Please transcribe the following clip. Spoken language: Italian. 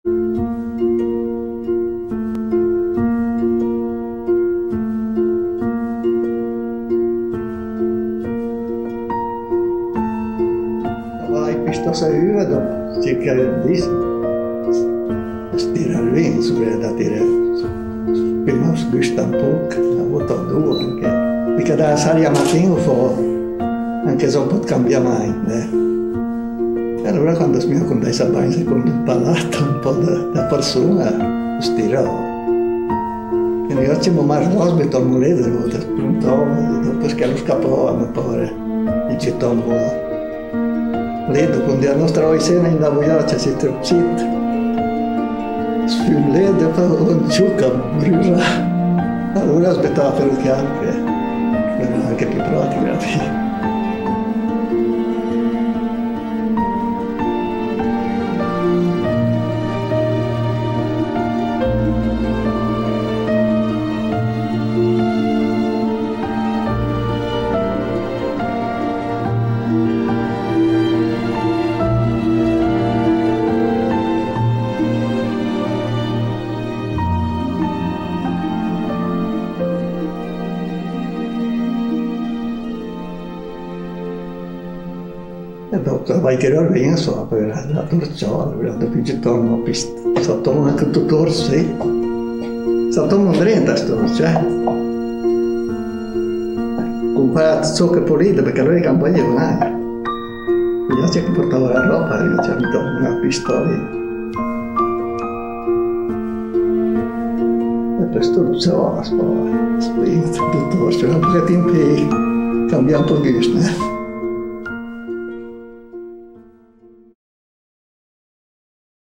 Vai pistossa hyvä, sekä dis. Stirar vin så är det till Pilmos Gustav Puk, ha avuto due anche. Mica da Saria Martino anche se pot cambia mai. E allora quando mi ho condato a secondo un palato, un po' da persona, stirò. E noi facciamo mai l'ospite al muletto, dopo che lo scappavamo, povero, il città vola. Ledo, quando la nostra oicena in la vogliaccia si tropcita. Sfium ledo, poi un ciucca, brucia. Allora aspettava per che anche più pratica. E dopo vai che ora viene so per la torciola, dopo il torno pista. Sotto anche tutto orsi. Sotto un drenta sto, cioè. Comparato ciò che pulito perché allora che campagna con aria. Io c'è che portavo la roba, io c'è una pistola. E poi storciola, spinta, tutto orsi, un po' che tempi cambia un po' di gusto,